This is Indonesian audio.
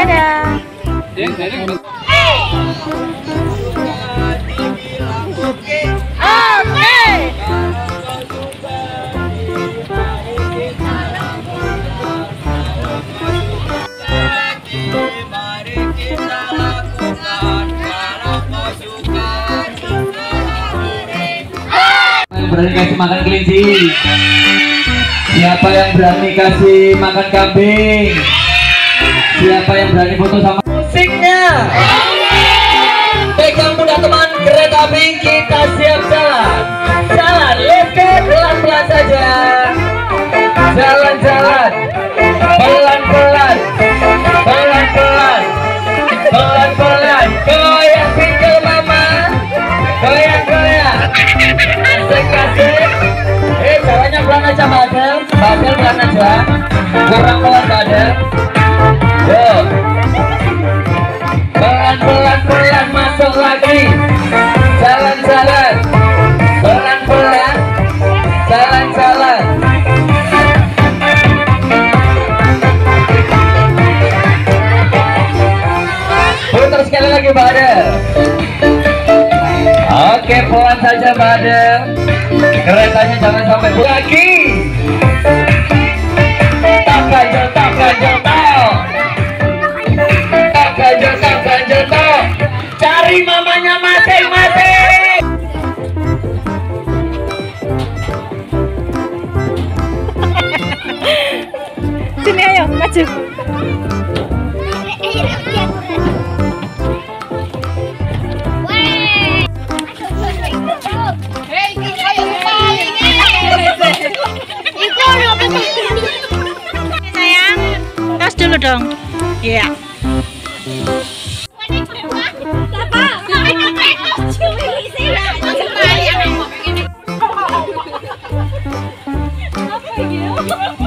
Dadah. Berani kasih makan kelinci? Siapa yang berani kasih makan kambing? Siapa yang berani foto sama musiknya? Pegang mudah teman, kereta api kita siap jalan. Jalan, let's go, pelan-pelan saja. Jalan-jalan, pelan-pelan, pelan-pelan, pelan-pelan. Goyang pinggul mama, goyang-goyang. Asik-asik. Jalannya pelan aja Badel. Badel pelan aja. Kurang pelan Badel. Yo. Pelan-pelan pelan masuk lagi. Jalan-jalan. Pelan-pelan. Jalan-jalan. Putar sekali lagi Badel. Oke, pelan saja Badel. Keretanya jangan sampai lagi. Tak ganjel, tak ganjel, tak. Tak ganjel, tak ganjel, tak. Cari mamanya masing-masing. Sini ayo, maju. Sayang, tos dulu dong. Iya. Apa